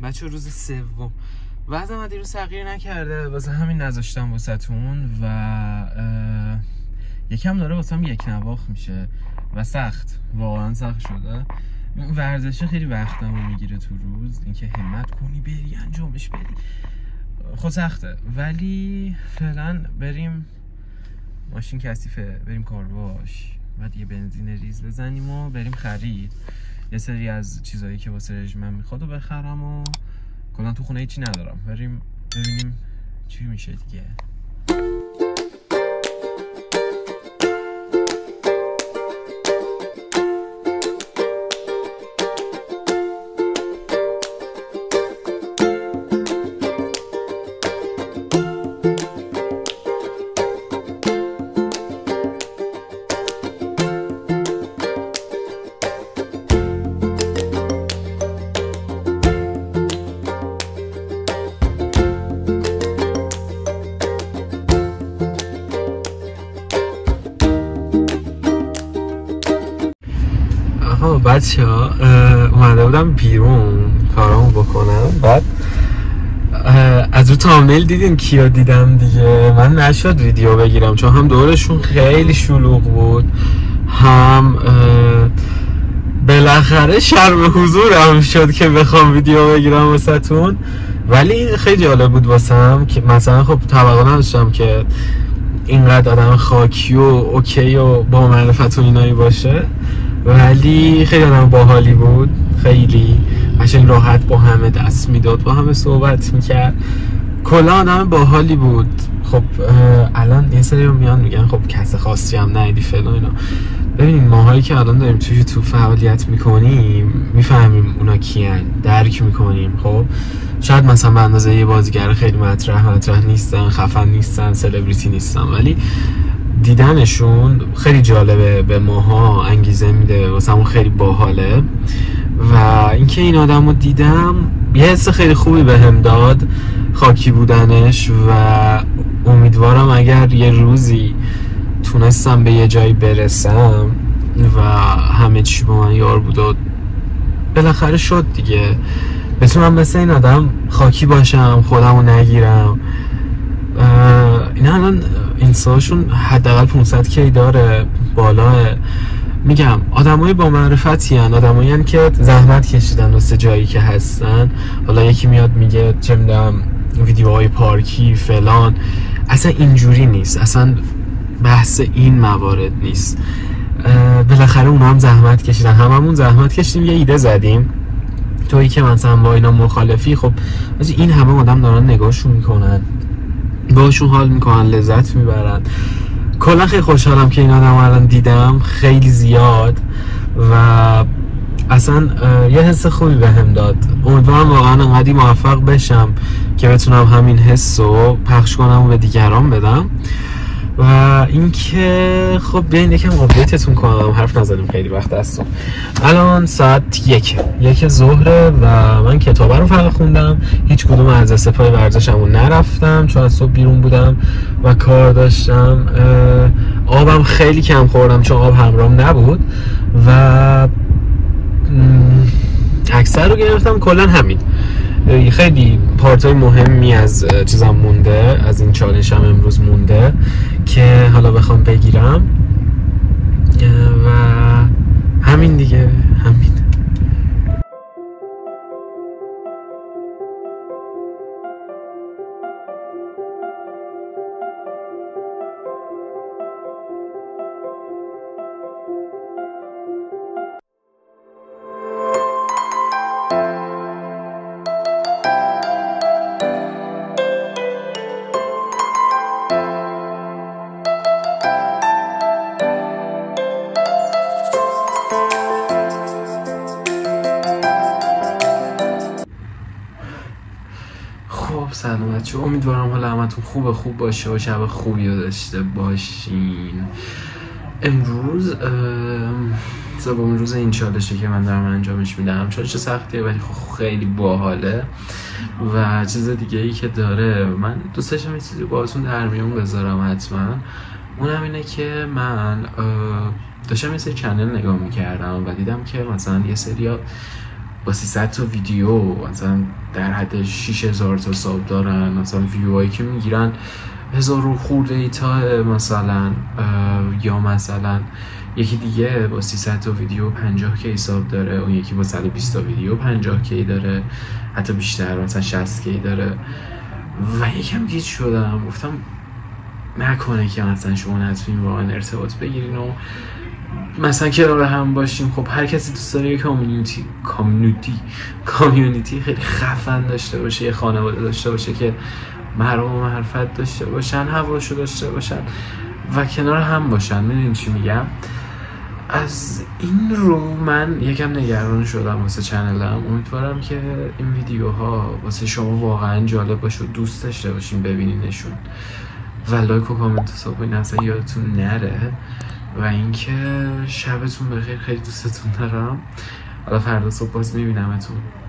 بچه روز سوم وزنم دیروز تغییر نکرده، واسه همین نذاشتم واسهتون و یکم داره واسم یک نواخت میشه و سخت، واقعا سخت شده. ورزش خیلی وقتمو میگیره تو روز، اینکه همت کنی بری انجامش بدی خود سخته، ولی فعلا بریم، ماشین کثیفه، بریم کارواش، بعد یه بنزین ریز بزنیم و بریم خرید یه سری از چیزایی که واسه رژیمم میخواد و بخرم و کلا تو خونه هیچی ندارم. بریم ببینیم چی میشه دیگه. بچه ها اومده بودم بیرون کارامو بکنم، بعد از رو تامنیل دیدین کیا دیدم دیگه. من نشد ویدیو بگیرم چون هم دورشون خیلی شلوغ بود، هم بالاخره شرم حضورم شد که بخوام ویدیو بگیرم واسهتون. ولی خیلی جالب بود واسم که مثلا خب توقع نداشتم که اینقدر آدم خاکی و اوکی و با معرفت و اینایی باشه، ولی خیلی آدم باحالی بود، خیلی قشنگ راحت با همه دست میداد، با همه صحبت میکرد، کلا آدم باحالی بود. خب الان یه سری میان میگن خب کس خاصی هم ندیدی فلان اینا. ببینیم ماهایی که الان داریم تو فعالیت میکنیم میفهمیم اونا کیان، درک میکنیم. خب شاید مثلا به اندازه یه بازیگر خیلی مطرح نیستن، خفن نیستن، سلبریتی نیستن، ولی دیدنشون خیلی جالبه، به ماها انگیزه میده، واسمون خیلی باحاله. و اینکه این آدمو دیدم یه حس خیلی خوبی بهم داد، خاکی بودنش، و امیدوارم اگر یه روزی تونستم به یه جایی برسم و همه چی با من یار بود و بالاخره شد دیگه، بتونم مثل این آدم خاکی باشم، خودمو نگیرم. اینا الان اینستاشون حداقل 500 کی داره، بالاه. میگم آدمای با معرفتی ان، آدمایی ان که زحمت کشیدن واسه جایی که هستن. حالا یکی میاد میگه چه میدونم ویدیوهای پارکی فلان، اصلا اینجوری نیست، اصلا بحث این موارد نیست. بالاخره اونا هم زحمت کشیدن، هممون زحمت کشیدیم، یه ایده زدیم. تویی که مثلا با اینا مخالفی، خب این همه آدم دارن نگاهشون میکنن، باشون حال میکنن، لذت میبرن. کلا خیلی خوشحالم که این آدم الان دیدم، خیلی زیاد، و اصلا یه حس خوبی بهم داد. امیدوارم واقعا انقدر موفق بشم که بتونم همین حس رو پخش کنم و به دیگران بدم. و اینکه خب بیاین یکم آپدیتتون کنم، حرف نزدیم خیلی وقت هستم. الان ساعت یک ظهره و من کتابه رو فقط خوندم، هیچ کدوم از استفای ورزشمو نرفتم چون از صبح بیرون بودم و کار داشتم. آبم خیلی کم خوردم چون آب همراهم نبود و اکثر رو گرفتم. کلا همین، خیلی پارتای مهمی از چیزام مونده، از این چالش هم امروز مونده که حالا بخوام بگیرم و همین دیگه، همین. سلام بچه، امیدوارم حالا همتون خوب باشه و شب خوبی رو داشته باشین. امروز سومین روز این چالشه که من دارم انجامش میدم. چالش سختیه ولی خیلی باحاله و چیز دیگه ای که داره، من دوست داشتم یه چیزی باهاتون در میون بذارم حتما. اونم اینه که من داشتم یه سری چنل نگاه میکردم و دیدم که مثلا یه سری با 300 تا ویدیو مثلا در حد 6000 تا ساب دارن، مثلا ویوهایی که میگیرن 1000 خورده ای تا مثلا، یا مثلا یکی دیگه با 300 تا ویدیو 50 کی ساب داره، اون یکی با 120 تا ویدیو 50 کی داره، حتی بیشتر مثلا 60 کی داره. و یکم گیج شدم، گفتم نکنه که مثلا شما نتونین واقعا ارتباط بگیرین و مثلا کنار هم باشیم. خب هر کسی دوست داره یه کامیونیتی خیلی خفن داشته باشه، یه خانواده داشته باشه که مرام و معرفت داشته باشن، هواشو داشته باشن و کنار هم باشن. میدونین چی میگم؟ از این رو من یکم نگران شدم واسه چنلم. امیدوارم که این ویدیوها واسه شما واقعا جالب باشه و دوست داشته باشین ببینینشون و لایک و کامنت و سابقین اصلا یادتون نره. و اینکه شبتون بخیر، خیلی دوستتون دارم. حالا فردا صبح باز میبینمتون.